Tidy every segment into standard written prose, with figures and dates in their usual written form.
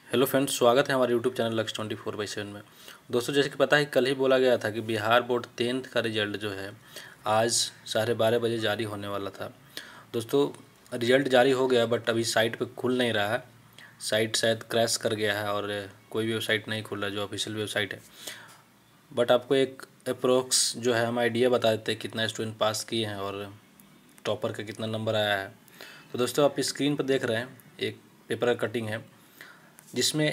Hello friends, स्वागत है हमारे यूट्यूब चैनल लक्ष्य 24/7 में। दोस्तों, जैसे कि पता है कल ही बोला गया था कि बिहार बोर्ड 10th का रिजल्ट जो है आज 12:30 बजे जारी होने वाला था। दोस्तों, रिजल्ट जारी हो गया बट अभी साइट पे खुल नहीं रहा है। साइट शायद क्रैश कर गया है और कोई भी वेबसाइट नहीं खुल रहा जो ऑफिशियल वेबसाइट है। बट आपको एक अप्रोक्स जो है हम आइडिया बता देते हैं कितना स्टूडेंट पास किए हैं और टॉपर का कितना नंबर आया है। तो दोस्तों, आप स्क्रीन पर देख रहे हैं एक पेपर का कटिंग है जिसमें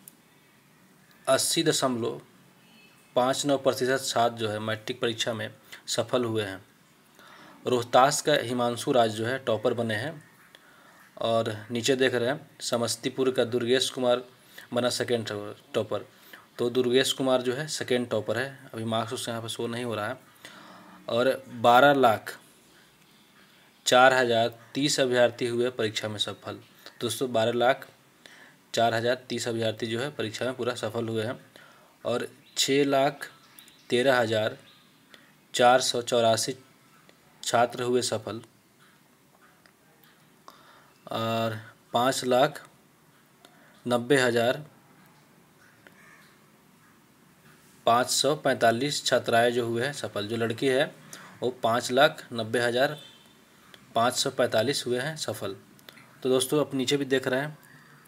80.59% छात्र जो है मैट्रिक परीक्षा में सफल हुए हैं। रोहतास का हिमांशु राज जो है टॉपर बने हैं और नीचे देख रहे हैं समस्तीपुर का दुर्गेश कुमार बना सेकेंड टॉपर। तो दुर्गेश कुमार जो है सेकेंड टॉपर है। अभी मार्क्स उससे यहाँ पर शो नहीं हो रहा है। और 12,04,030 अभ्यर्थी हुए परीक्षा में सफल। दोस्तों, 12,04,030 अभ्यर्थी जो है परीक्षा में पूरा सफल हुए हैं और 6,13,484 छात्र हुए सफल और 5,90,545 छात्राएं जो हुए हैं सफल। जो लड़की है वो 5,90,545 हुए हैं सफल। तो दोस्तों, आप नीचे भी देख रहे हैं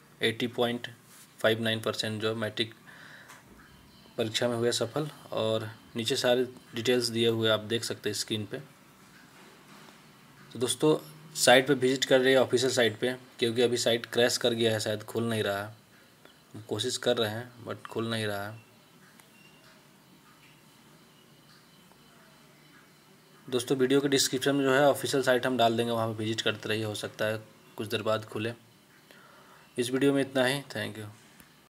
80.59% जो मैट्रिक परीक्षा में हुए सफल और नीचे सारे डिटेल्स दिए हुए आप देख सकते हैं स्क्रीन पे। तो दोस्तों, साइट पे विजिट कर रही है ऑफिशियल साइट पे, क्योंकि अभी साइट क्रैश कर गया है, शायद खुल नहीं रहा है। हम कोशिश कर रहे हैं बट खुल नहीं रहा है। दोस्तों, वीडियो के डिस्क्रिप्शन में जो है ऑफिशियल साइट हम डाल देंगे, वहाँ पे विजिट करते रहिए, हो सकता है कुछ देर बाद खुले। इस वीडियो में इतना ही। Thank you.